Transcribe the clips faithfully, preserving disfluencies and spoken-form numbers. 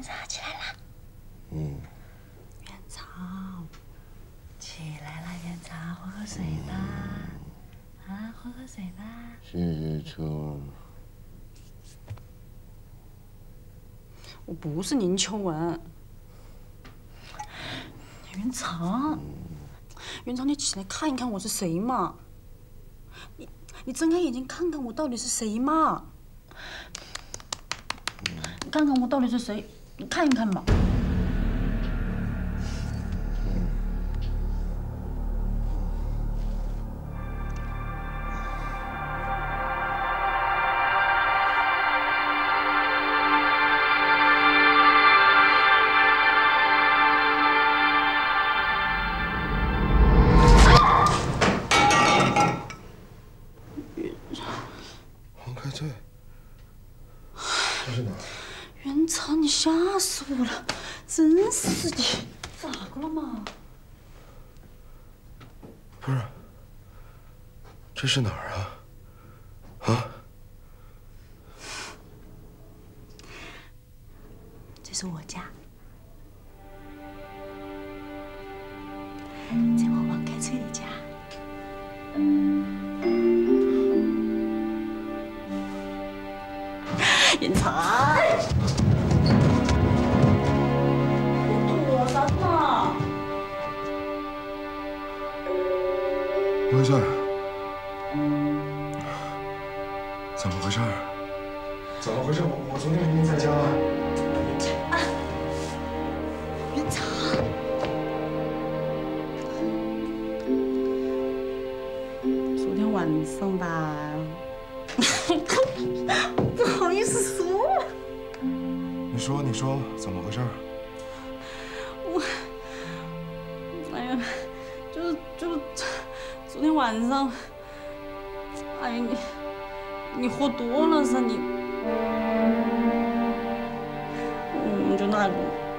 草起来啦！ 嗯。 元草，起来啦！元草，喝喝水啦！啊，喝喝水啦！ 谢谢秋。 我不是林秋文。元草，元草，你起来看一看我是谁嘛？你你睁开眼睛看看我到底是谁嘛？你看看我到底是谁？你看一看嘛。元草，你吓死我了！真是的，咋个了嘛？ 不是，这是哪儿啊？啊？ 这是我家，在我王开翠的家。元草，我躲着呢。 王开翠，怎么回事？怎么回事？我我昨天明明在家。 啊，元草，昨天晚上吧。不好意思说。 你说，你说，怎么回事？ 我，哎呀，就是就是昨天晚上，哎呀你你喝多了噻你，嗯，就那个。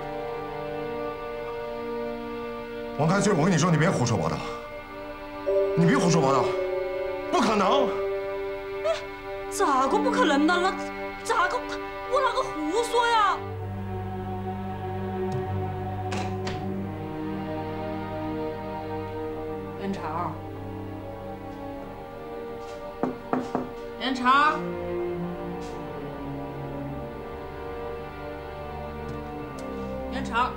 王开翠，我跟你说，你别胡说八道，你别胡说八道，不可能。 咋个不可能呢？那咋个我哪个胡说呀？元朝，元朝，元朝。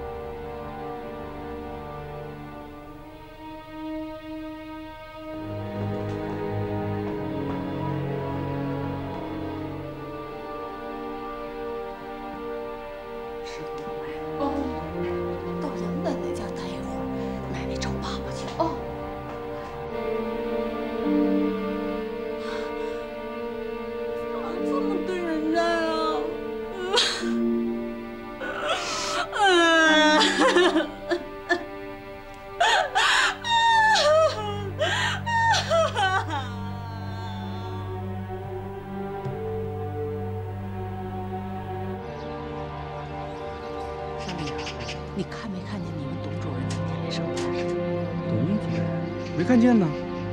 你看没看见你们董主任今天来上班时？ 董主任没看见呢。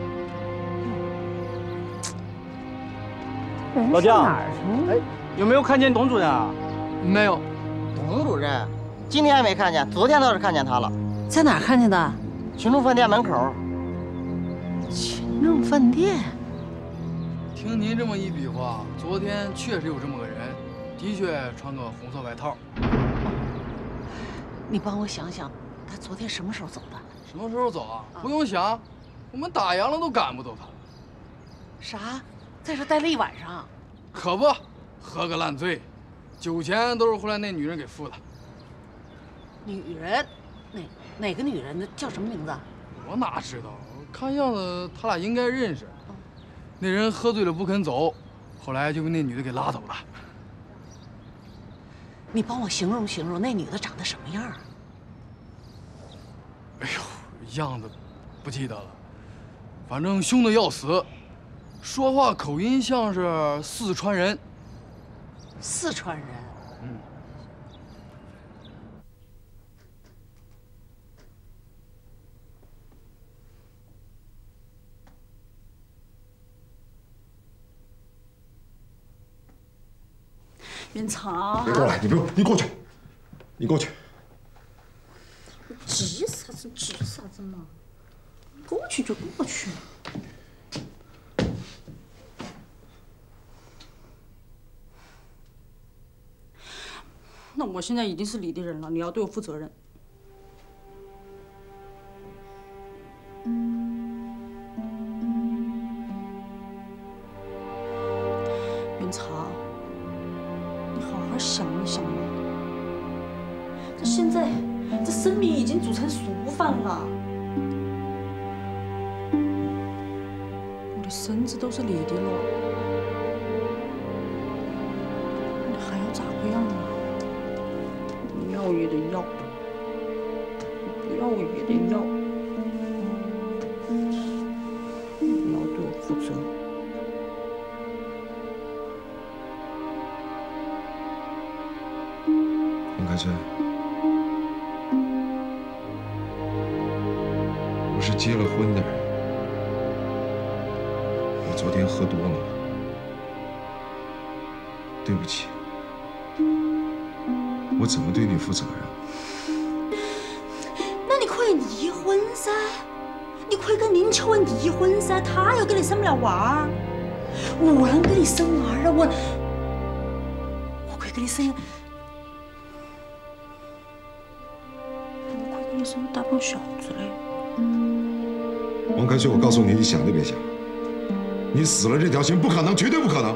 老姜，哪儿去了？哎，有没有看见董主任啊？ 没有。 董主任今天还没看见，昨天倒是看见他了。 在哪儿看见的？ 群众饭店门口。 群众饭店。 听您这么一比划，昨天确实有这么个人，的确穿个红色外套。 你帮我想想，他昨天什么时候走的？ 什么时候走啊？不用想，我们打烊了都赶不走他。 啥？在这待了一晚上？ 可不，喝个烂醉，酒钱都是后来那女人给付的。 女人？哪哪个女人？叫什么名字？ 我哪知道？看样子他俩应该认识。那人喝醉了不肯走，后来就被那女的给拉走了。 你帮我形容形容那女的长得什么样啊？ 哎呦，样子不记得了，反正凶得要死，说话口音像是四川人。 四川人。 嗯。 元朝， 别过来，你不用，你过去。 你过去。 急啥子？急啥子嘛？过去就过去。那我现在已经是你的人了，你要对我负责任。云茶，你好好想一想嘛。这现在，这生米已经煮成熟饭了。我的身子都是你的了，你还要咋个样啊？你要也得要，不要也得要，你要对我负责。 王开春，我是结了婚的人，我昨天喝多了，对不起。我怎么对你负责任？ 那你可以离婚噻，你可以跟林秋文离婚噻，他又给你生不了娃儿，我能给你生娃儿啊，我我可以给你生，我可以给你生大胖小子嘞。 王开春，我告诉你，你想都别想，你死了这条心不可能，绝对不可能。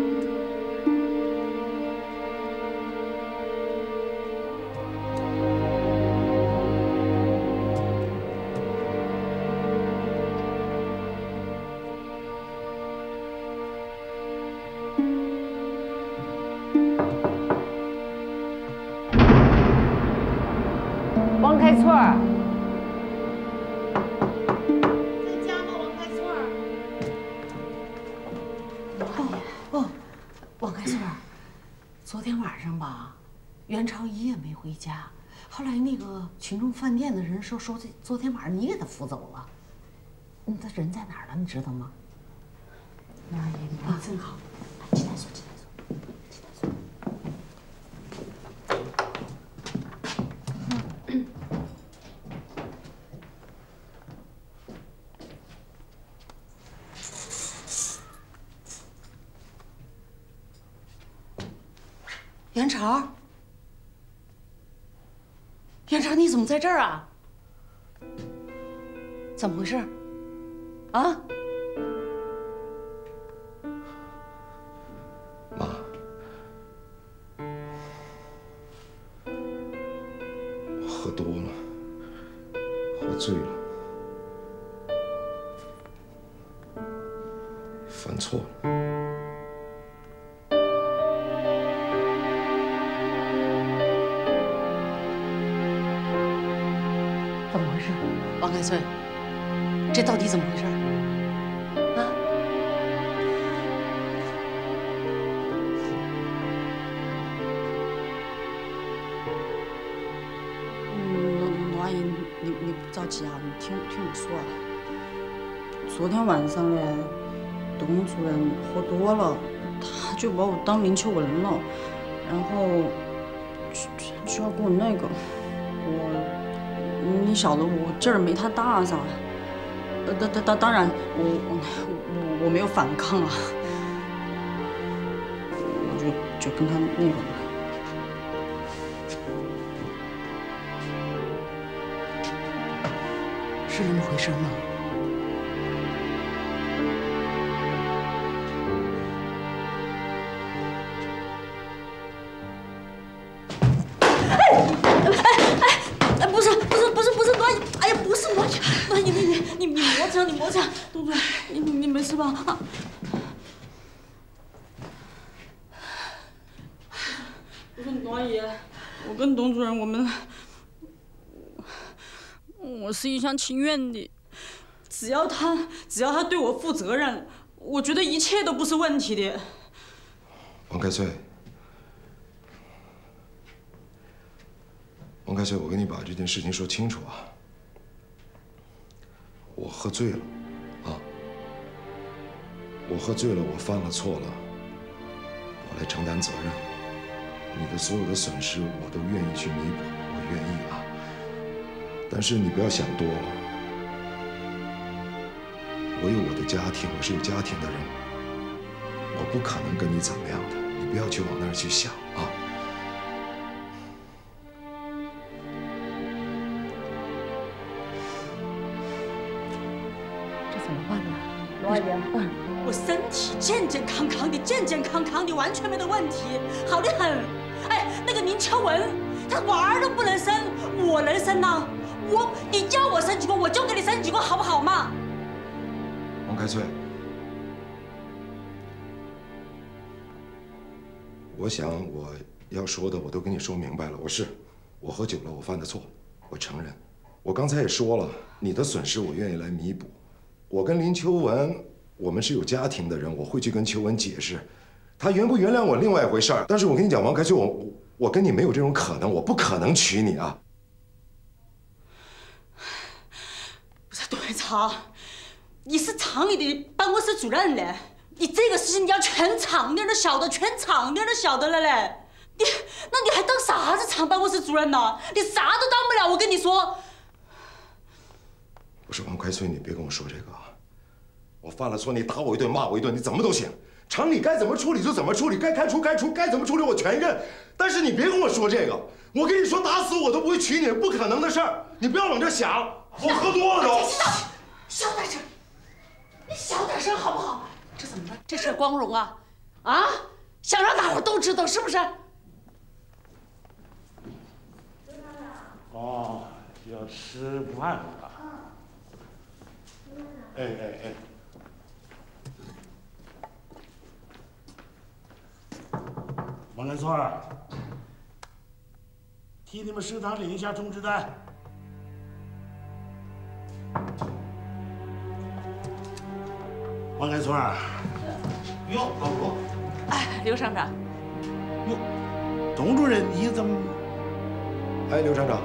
王开春儿， 在家吗？王开春儿。 哦哦，王开春儿，昨天晚上吧，袁朝一夜没回家，后来那个群众饭店的人说说这昨天晚上你给他扶走了，嗯，他人在哪儿了？你知道吗？ 那也啊，真好，进来说，进来说，进来说。袁朝，袁朝，你怎么在这儿啊？怎么回事？啊？ 妈，我喝多了，喝醉了，犯错了。 怎么回事？王开春，这到底怎么回事？啊？ 嗯，罗阿姨，你你不着急啊，你听听我说啊。昨天晚上呢，董主任喝多了，他就把我当林秋文了，然后就就要给我那个，我。你晓得我劲儿没他大噻，呃，当当当当然，我我我我没有反抗啊，我就就跟他那个了。 是那么回事吗？ 哎，不是不是不是不是罗阿姨，哎呀，不是罗阿姨，罗阿姨，你你你你磨蹭你磨蹭，董主任，你你你没事吧？啊，不是罗阿姨，我跟董主任我们，我是一厢情愿的，只要他只要他对我负责任，我觉得一切都不是问题的。 王开翠。王开翠，我跟你把这件事情说清楚啊！我喝醉了，啊！我喝醉了，我犯了错了，我来承担责任。 你的所有的损失我都愿意去弥补，我愿意啊。但是你不要想多了，我有我的家庭，我是有家庭的人，我不可能跟你怎么样的，你不要去往那儿去想啊。 怎么办呢？ 罗阿姨，嗯，我身体健健康康的，健健康康的，完全没得问题，好得很。哎，那个林秋文，他娃儿都不能生，我能生呐。我，你叫我生几个，我就给你生几个，好不好嘛？ 王开翠，我想我要说的我都跟你说明白了。我是，我喝酒了，我犯的错，我承认。我刚才也说了，你的损失我愿意来弥补。 我跟林秋文，我们是有家庭的人，我会去跟秋文解释，他原不原谅我另外一回事儿。但是我跟你讲，王开翠，我我跟你没有这种可能，我不可能娶你啊！ 不是董元超，你是厂里的办公室主任嘞，你这个事情你要全厂里人都晓得，全厂里人都晓得了嘞。你那你还当啥子厂办公室主任呢？你啥都当不了，我跟你说。 不是王开翠，你别跟我说这个啊！我犯了错，你打我一顿，骂我一顿，你怎么都行。厂里该怎么处理就怎么处理，该开除该除，该怎么处理我全认。但是你别跟我说这个，我跟你说，打死我都不会娶你，不可能的事儿。你不要往这想，我喝多了都。 小点声，你小点声好不好？这怎么着？这事光荣啊！啊，想让大伙都知道，是不是？ 哦，要吃饭了。 哎哎哎！王根村儿，替你们食堂领一下通知单。王根村儿，哟，老罗， 哎，刘厂长， 哟，董主任，你怎么？ 哎，刘厂长。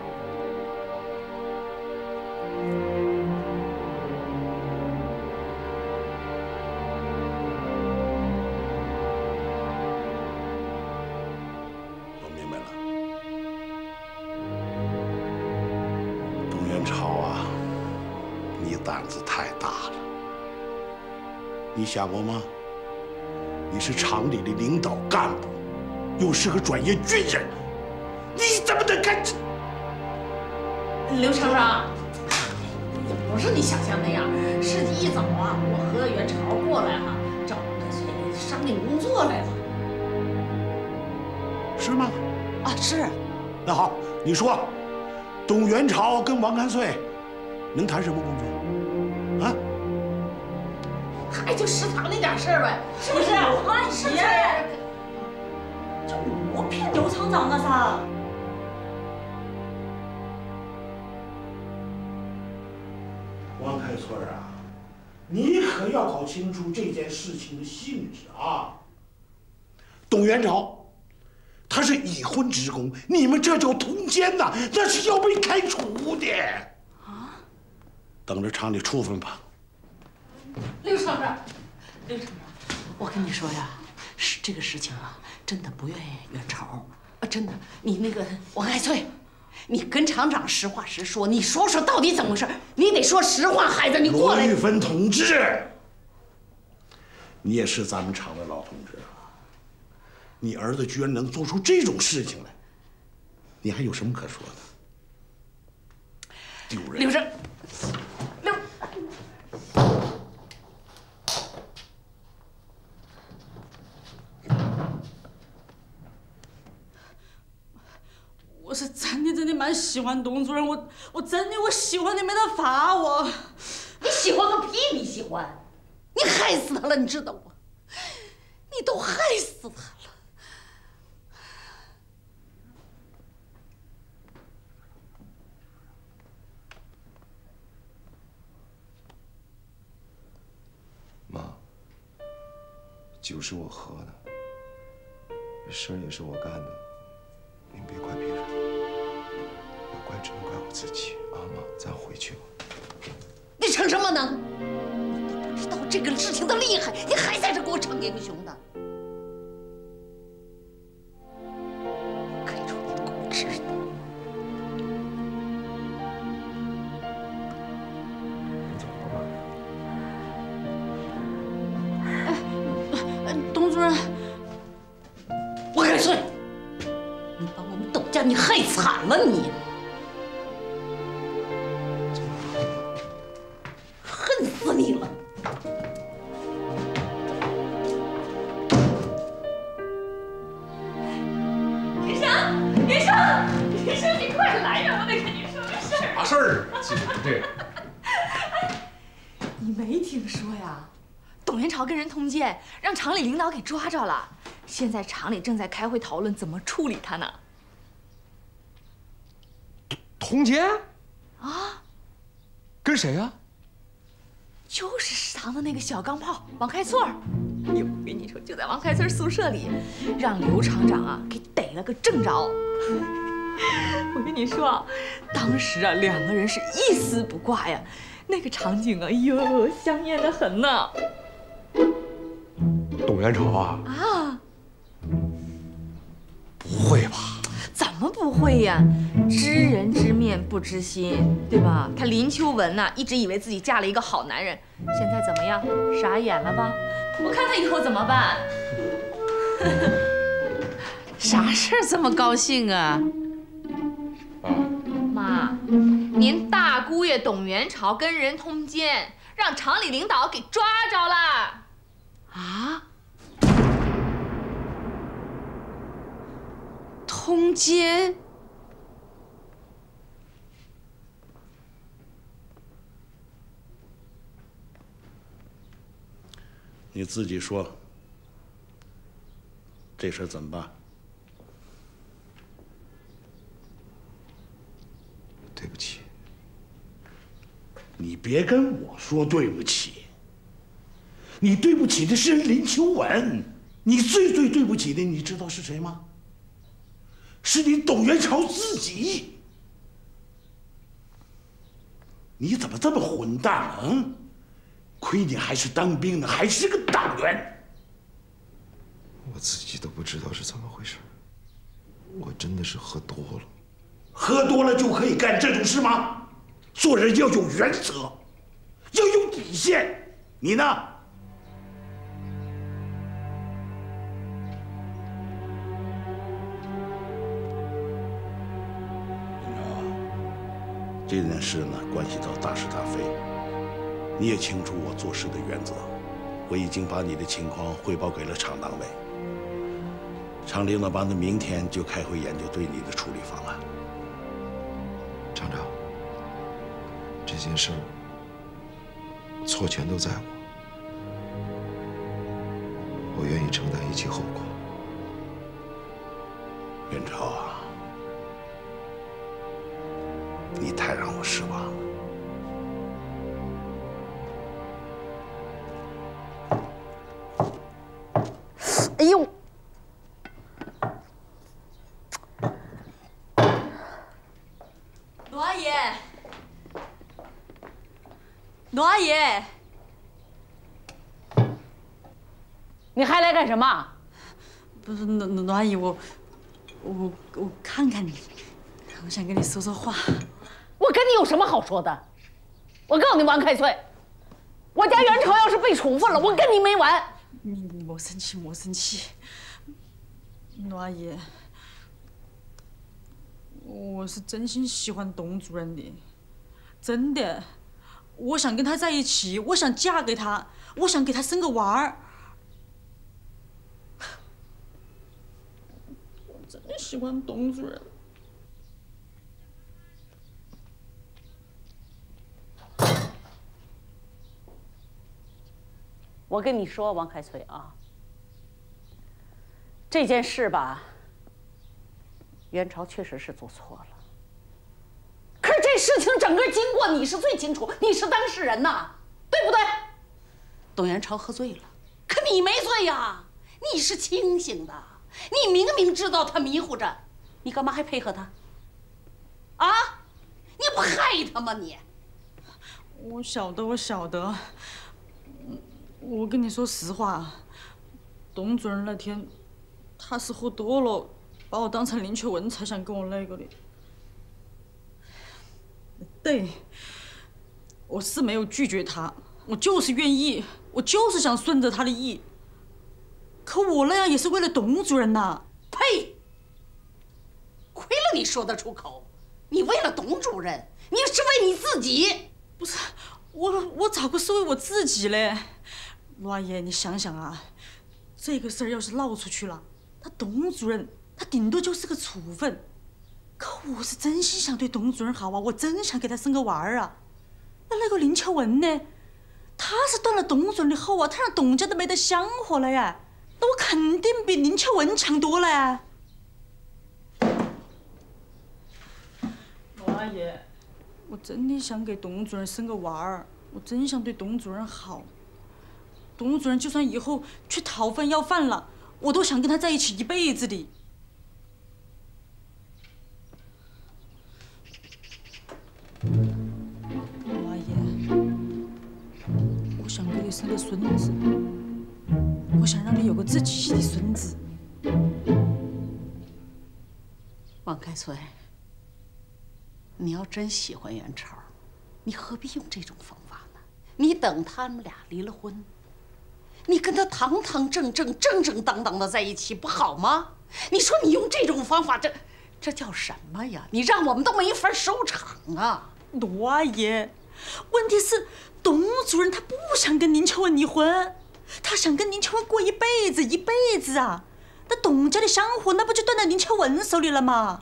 胆子太大了，你想过吗？你是厂里的领导干部，又是个专业军人，你怎么能干这？ 刘厂长，不是你想象那样。是一早啊，我和袁朝过来哈、啊，找王开翠商量工作来了。 是吗？ 啊，是。 那好，你说，董元朝跟王开翠能谈什么工作？ 啊， 还就食堂那点事儿呗，是不是？ 阿姨，就我骗刘厂长的噻。 王开春啊，你可要搞清楚这件事情的性质啊。董元朝，他是已婚职工，你们这叫通奸呐，那是要被开除的。 等着厂里处分吧。 刘厂长，刘厂长，我跟你说呀，是这个事情啊，真的不怨袁朝啊，真的。你那个王开翠，你跟厂长实话实说，你说说到底怎么回事？你得说实话，孩子，你过来。 罗玉芬同志，你也是咱们厂的老同志啊，你儿子居然能做出这种事情来，你还有什么可说的？丢人！ 刘正。 刘， 我是真的真的蛮喜欢董主任，我我真的我喜欢的没得法，我。 你喜欢个屁！你喜欢，你害死他了，你知道吗？你都害死他了。 妈，酒是我喝的，这事儿也是我干的，您别怪别人，要怪只能怪我自己啊！妈，咱回去吧。 你逞什么能？你都不知道这个事情的厉害，你还在这给我逞英雄呢？ 惨了你！恨死你了！ 云生，云生，云生，你快来呀！我得跟你说个事儿。 啥事儿啊？其实不这个。 你没听说呀？董元朝跟人通奸，让厂里领导给抓着了。现在厂里正在开会讨论怎么处理他呢。 通奸？ 啊？ 跟谁呀？ 就是食堂的那个小钢炮王开翠儿。哎呦，我跟你说，就在王开翠宿舍里，让刘厂长啊给逮了个正着。我跟你说，当时啊，两个人是一丝不挂呀，那个场景啊，哎呦，香艳的很呢。 董元朝啊？ 啊？ 不会吧？ 怎么不会呀？知人知面不知心，对吧？他林秋文呐、啊，一直以为自己嫁了一个好男人，现在怎么样？傻眼了吧？我看他以后怎么办？ 啥事儿这么高兴啊？ 啊， 妈，您大姑爷董元朝跟人通奸，让厂里领导给抓着了。 啊？通奸？ 你自己说，这事儿怎么办？ 对不起。 你别跟我说对不起，你对不起的是林秋文，你最最对不起的，你知道是谁吗？是你董元朝自己。你怎么这么混蛋啊？亏你还是当兵的，还是个党员。 我自己都不知道是怎么回事，我真的是喝多了。 喝多了就可以干这种事吗？做人要有原则，要有底线。你呢？林朝，这件事呢，关系到大是大非。你也清楚我做事的原则，我已经把你的情况汇报给了厂党委。厂领导班子明天就开会研究对你的处理方案。 厂长，这件事错全都在我，我愿意承担一切后果。 元朝啊，你太让我失望了。 哎呦！ 罗阿姨，罗阿姨， 你还来干什么？ 不是罗罗阿姨，我我我看看你，我想跟你说说话。 我跟你有什么好说的？我告诉你王开翠，我家元朝要是被处分了，我跟你没完。 你你莫生气，莫生气。罗阿姨，我是真心喜欢董主任的，真的，我想跟他在一起，我想嫁给他，我想给他生个娃儿。我真喜欢董主任。 我跟你说，王开翠啊，这件事吧，元朝确实是做错了。可是这事情整个经过你是最清楚，你是当事人呐，对不对？董元朝喝醉了，可你没醉呀，你是清醒的。你明明知道他迷糊着，你干嘛还配合他？啊？你不害他吗你？ 我晓得，我晓得。我跟你说实话，董主任那天他是喝多了，把我当成林秋文才想跟我那个的。对，我是没有拒绝他，我就是愿意，我就是想顺着他的意。可我那样也是为了董主任呐！ 呸！亏了你说得出口。你为了董主任，你是为你自己。 不是，我我咋个是为我自己嘞？罗阿姨，你想想啊，这个事儿要是闹出去了，他董主任他顶多就是个处分。可我是真心想对董主任好啊，我真想给他生个娃儿啊。那那个林秋文呢？他是断了董主任的后啊，他让董家都没得香火了呀。那我肯定比林秋文强多了呀。罗阿姨，我真的想给董主任生个娃儿，我真想对董主任好。董主任就算以后去讨饭要饭了，我都想跟他在一起一辈子的。罗阿姨，我想给你生个孙子，我想让你有个自己的孙子。 王开春，你要真喜欢元超，你何必用这种方法呢？你等他们俩离了婚，你跟他堂堂正正、正正当当的在一起，不好吗？你说你用这种方法，这这叫什么呀？你让我们都没法收场啊！ 罗阿姨，问题是董主任他不想跟林秋文离婚，他想跟林秋文过一辈子，一辈子啊！那董家的香火，那不就断在林秋文手里了吗？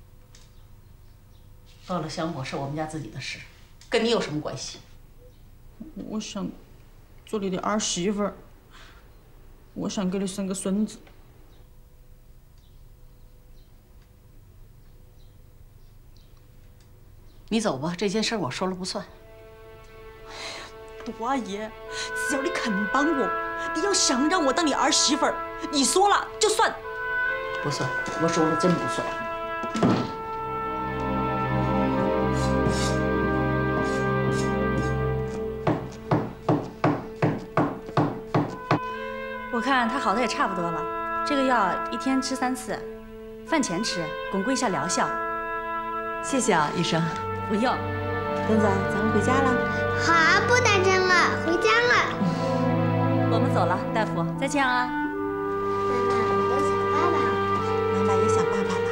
断了香火是我们家自己的事，跟你有什么关系？ 我想做你的儿媳妇儿，我想给你生个孙子。 你走吧，这件事我说了不算。 罗阿姨，只要你肯帮我，你要想让我当你儿媳妇儿，你说了就算。 不算，我说了真不算。 我看他好的也差不多了，这个药一天吃三次，饭前吃，巩固一下疗效。 谢谢啊，医生。 不用。 墩子，咱们回家了。 好啊，不打针了，回家了。 我们走了，大夫，再见啊。 妈妈，我都想爸爸了。 妈妈也想爸爸了。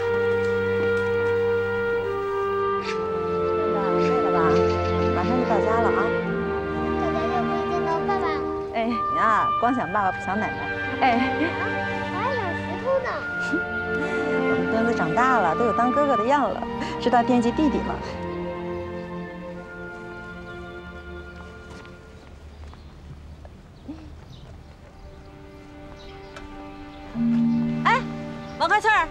墩子，睡了吧？马上就到家了啊。 可在这不见到爸爸。 哎，你啊，光想爸爸不想奶奶。哎。 我还想石头呢。 我们墩子长大了，都有当哥哥的样了，知道惦记弟弟了。 哎，王开翠儿。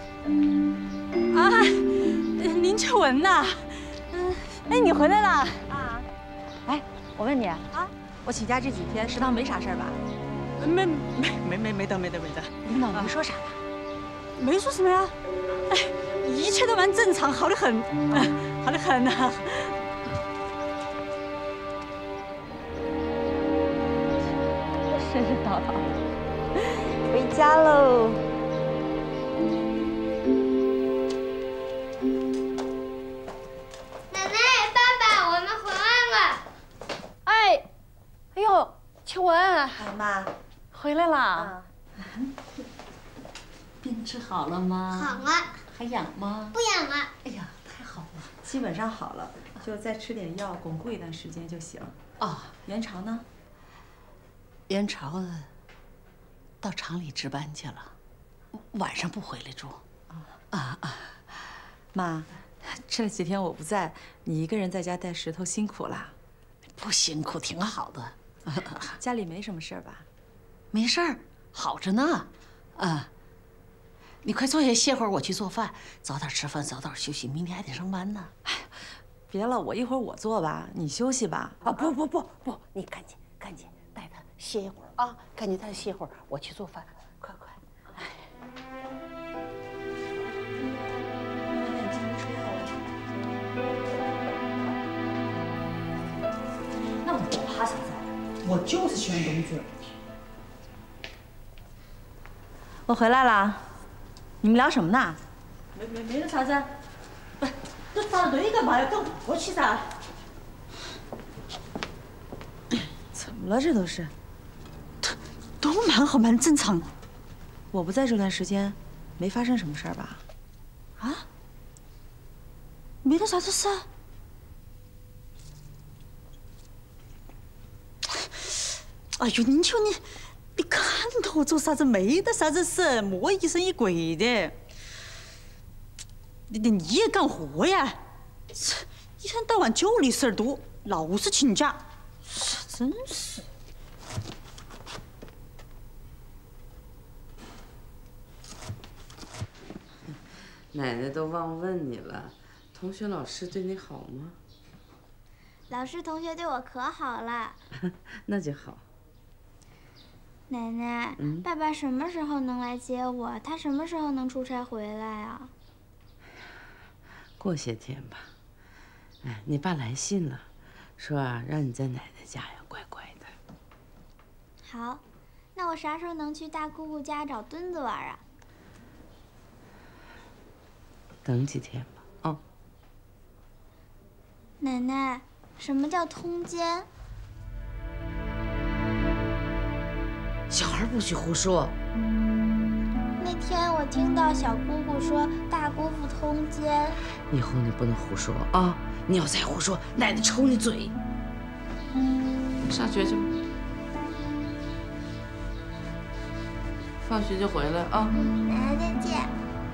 啊，林秋文呐， 嗯，哎，你回来了啊？哎，我问你啊，我请假这几天，食堂没啥事儿吧？ 没没没没没得没得没得。 领导没说啥吧？ 没说什么呀，哎，一切都蛮正常，好得很，哎，好得很呐。 神神叨叨，回家喽。 奶奶，爸爸，我们回来了。 哎，哎呦，秋文， 哎妈， 回来啦。 病治好了吗？ 好了。 还痒吗？ 不痒了。 哎呀，太好了， 基本上好了，就再吃点药，巩固一段时间就行。 啊， 元朝呢？ 元朝到厂里值班去了，晚上不回来住。啊啊， 妈，这几天我不在，你一个人在家带石头辛苦啦。 不辛苦，挺好的。 家里没什么事儿吧？ 没事儿，好着呢。啊。你快坐下歇会儿，我去做饭。早点吃饭，早点休息，明天还得上班呢。 哎，别了，我一会儿我做吧，你休息吧。 啊，不不不不，你赶紧赶紧带他歇一会儿啊，赶紧带他歇会儿，我去做饭，快快。哎， 那我怕啥子？我就是喜欢董主任。 我回来了。你们聊什么呢？ 没没没得啥子，不，都扎堆干嘛要赶过去噻？ 怎么了？这都是， 都都蛮好，蛮正常。 我不在这段时间，没发生什么事儿吧？ 啊？ 没得啥子事。哎呦，你瞧你，你看头做啥子？没得啥子事，莫疑神疑鬼的。你你也敢活呀？一天到晚酒里事儿多，老是请假，真是。 奶奶都忘问你了，同学、老师对你好吗？ 老师、同学对我可好了。 那就好。 奶奶，嗯、爸爸什么时候能来接我？他什么时候能出差回来啊？ 过些天吧。哎，你爸来信了，说啊，让你在奶奶家呀，乖乖的。 好，那我啥时候能去大姑姑家找墩子玩啊？ 等几天吧，啊、哦。 奶奶，什么叫通奸？ 小孩不许胡说。 那天我听到小姑姑说大姑父通奸。 以后你不能胡说啊！你要再胡说，奶奶抽你嘴。上学去吧，放学就回来啊。 奶奶再见。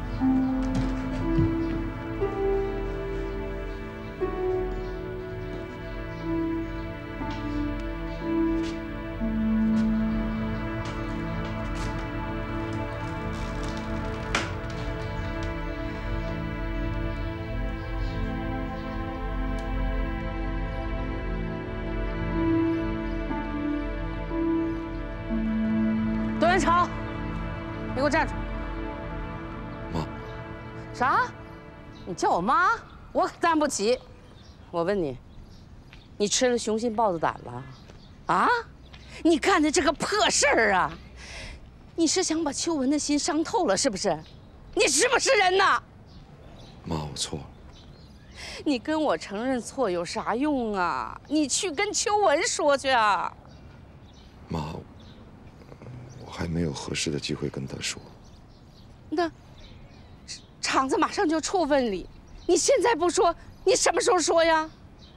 董元朝，你给我站住！ 妈。 啥？你叫我妈？我可担不起。 我问你，你吃了雄心豹子胆了？啊？你干的这个破事儿啊！你是想把秋文的心伤透了是不是？你是不是人呐？ 妈，我错了。 你跟我承认错有啥用啊？你去跟秋文说去啊！ 妈。 还没有合适的机会跟他说。 那厂子马上就处分你，你现在不说，你什么时候说呀？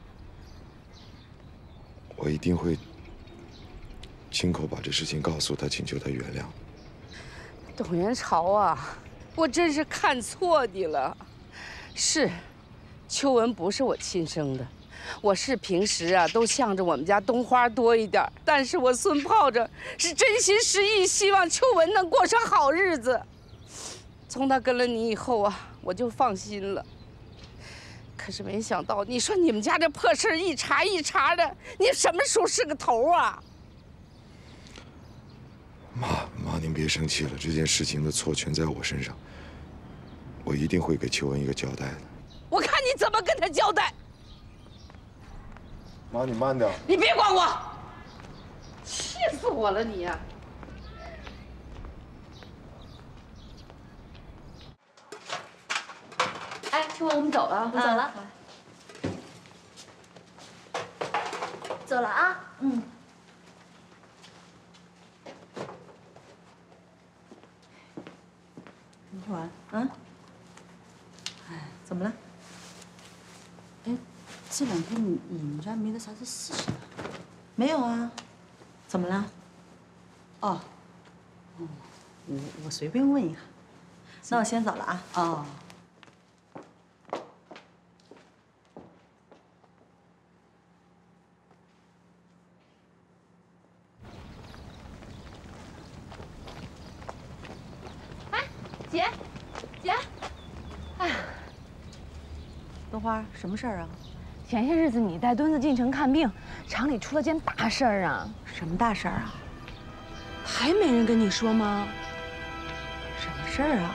我一定会亲口把这事情告诉他，请求他原谅。 董元朝啊，我真是看错你了。是，秋文不是我亲生的。 我是平时啊都向着我们家冬花多一点，但是我孙炮着是真心实意希望秋文能过上好日子。从他跟了你以后啊，我就放心了。可是没想到，你说你们家这破事一茬一茬的，你什么时候是个头啊？ 妈妈，您别生气了，这件事情的错全在我身上，我一定会给秋文一个交代的。 我看你怎么跟他交代。 妈，你慢点！ 你别管我！气死我了你呀！ 哎，秋文，我们走了，我走了。 走了啊。嗯。 林秋文，嗯？哎，怎么了？ 哎。 这两天你你们家没得啥子事情啊？ 没有啊，怎么了？ 哦，哦，我我随便问一下。 那我先走了啊。 哦。 哎，姐，姐，哎呀， 冬花，什么事儿啊？ 前些日子你带墩子进城看病，厂里出了件大事儿啊！ 什么大事儿啊？ 还没人跟你说吗？ 什么事儿啊？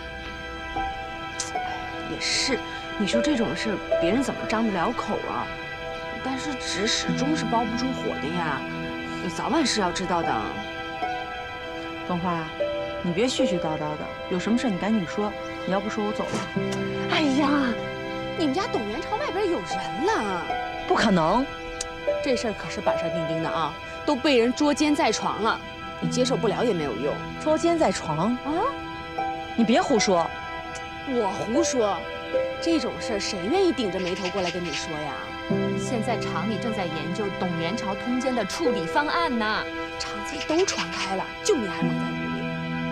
也是，你说这种事别人怎么张得了口啊？但是纸始终是包不住火的呀，你早晚是要知道的。 冬花，你别絮絮叨叨的，有什么事你赶紧说，你要不说我走了。 哎呀！ 你们家董元朝外边有人了？ 不可能， 这事儿可是板上钉钉的啊，都被人捉奸在床了。你接受不了也没有用。 捉奸在床啊！你别胡说， 我胡说， 这种事儿谁愿意顶着眉头过来跟你说呀？ 现在厂里正在研究董元朝通奸的处理方案呢， 厂子里都传开了，就你还蒙在鼓里。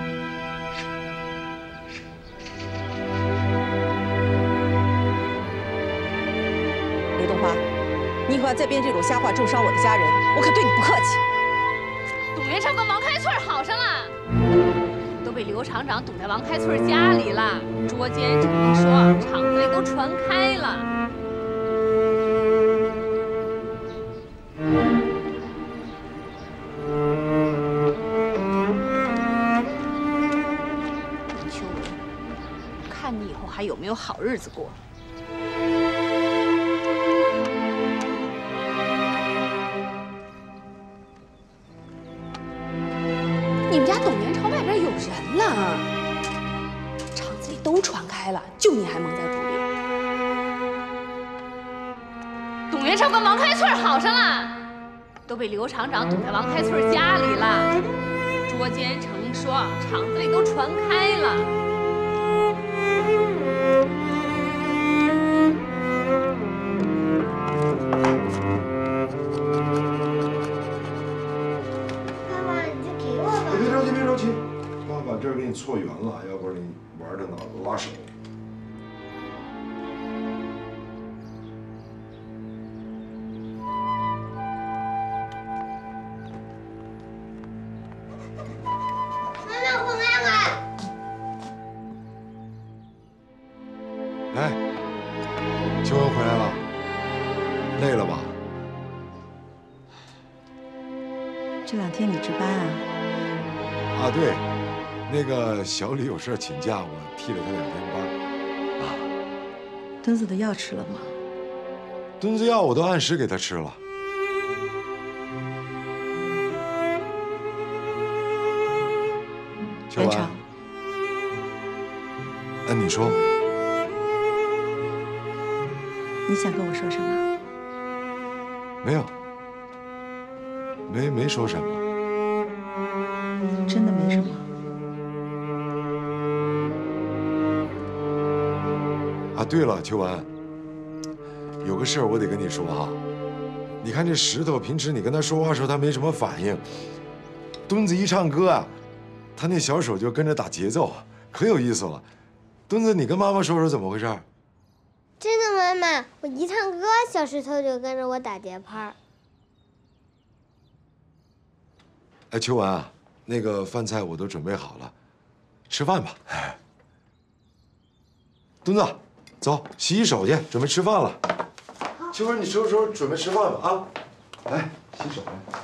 刘东华，你以后要再编这种瞎话重伤我的家人，我可对你不客气。 董元朝跟王开翠好上了，都被刘厂长堵在王开翠家里了。捉奸成双，厂子里都传开了。 林秋文，看你以后还有没有好日子过。你们家董元朝外边有人了，厂子里都传开了，就你还蒙在鼓里。 董元朝跟王开翠好上了，都被刘厂长堵在王开翠家里了。捉奸成双，厂子里都传开了。 这儿给你错圆了，要不然你玩的脑子拉手。 妈妈回来了。 哎，秋文回来了，累了吧？ 这两天你值班啊？ 啊，对。那个小李有事请假，我替了他两天班。啊， 墩子的药吃了吗？ 墩子药我都按时给他吃了。秋文，哎，你说， 你想跟我说什么？ 没有，没没说什么。 真的没什么。 啊，对了，秋文，有个事儿我得跟你说哈。你看这石头，平时你跟他说话时候他没什么反应，墩子一唱歌啊，他那小手就跟着打节奏，可有意思了。墩子，你跟妈妈说说怎么回事？ 真的，妈妈，我一唱歌，小石头就跟着我打节拍。 哎，秋文啊，那个饭菜我都准备好了，吃饭吧。墩子。走，洗洗手去，准备吃饭了。秋文，你收拾收拾，准备吃饭吧啊！来，洗手来。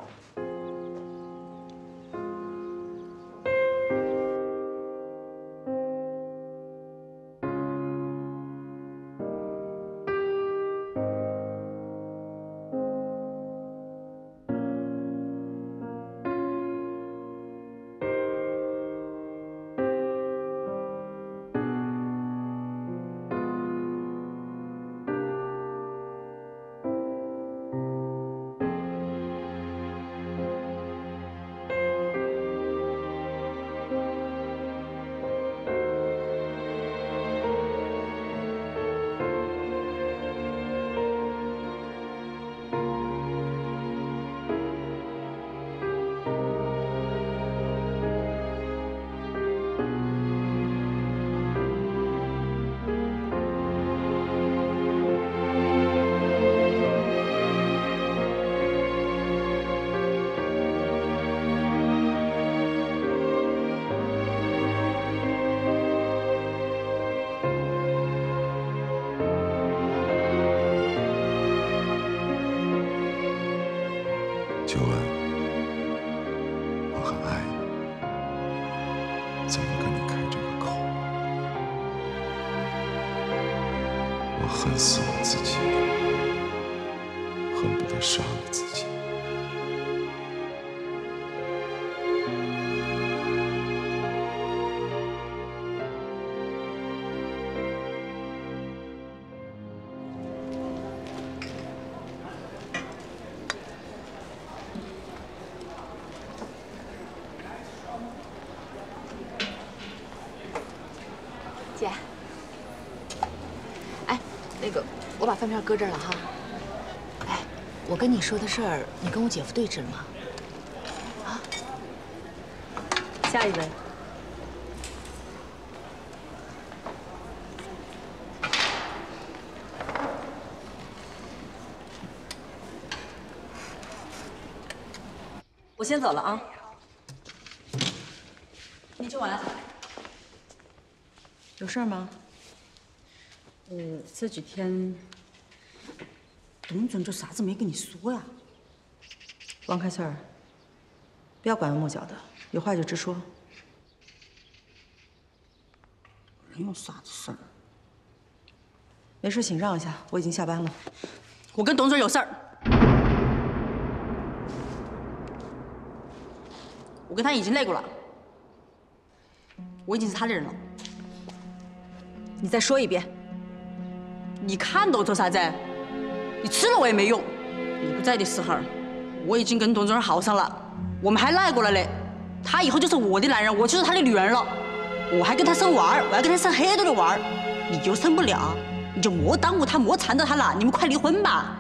秋文，我很爱你，怎么跟你开这个口？我恨死我自己，恨不得杀了自己。 姐， 把饭票搁这儿了哈。哎，我跟你说的事儿，你跟我姐夫对质了吗？啊？ 下一位。我先走了啊。你去晚了。有事儿吗？呃，这几天董总就啥子没跟你说呀？王开翠儿，不要拐弯抹角的，有话就直说。人有啥子事儿？没事，请让一下，我已经下班了。我跟董总有事儿。 我跟他已经累过了，我已经是他的人了。你再说一遍，你看到做啥子？你吃了我也没用。你不在的时候，我已经跟董总好上了，我们还赖过了嘞。他以后就是我的男人，我就是他的女人了。我还跟他生娃儿，我要跟他生很多的娃儿。你就生不了，你就莫耽误他，莫缠着他了。你们快离婚吧。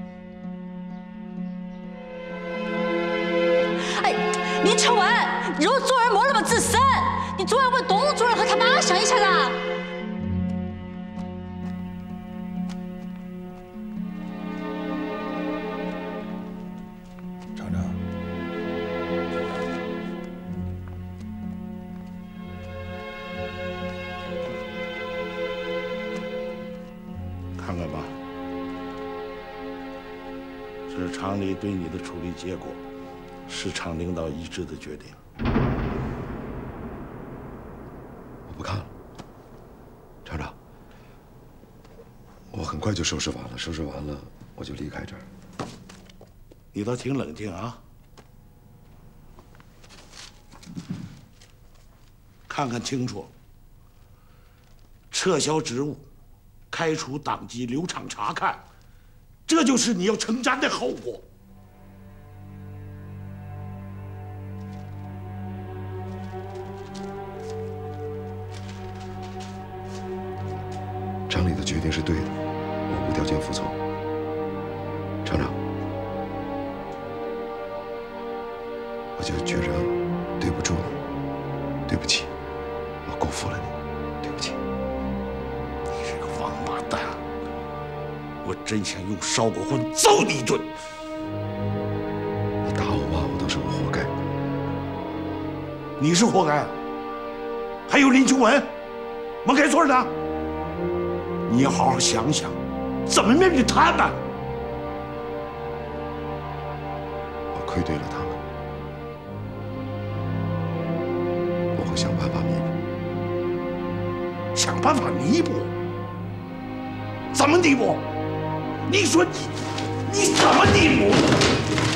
林秋文，你如果做人莫那么自私，你总要为董主任和他妈想一下的。 厂长，看看吧，这是厂里对你的处理结果。 是厂领导一致的决定。 我不看了，厂长，我很快就收拾完了，收拾完了我就离开这儿。 你倒挺冷静啊！看看清楚，撤销职务、开除党籍、留厂查看，这就是你要承担的后果。 厂里的决定是对的，我无条件服从。厂长，我就觉着对不住你，对不起，我辜负了你，对不起。 你这个王八蛋！我真想用烧锅棍揍你一顿。 你打我骂我都是我活该。 你是活该，还有林秋文、王开翠呢。 你要好好想想，怎么面对他们。 我愧对了他们，我会想办法弥补。想办法弥补？怎么弥补？你说你，你怎么弥补？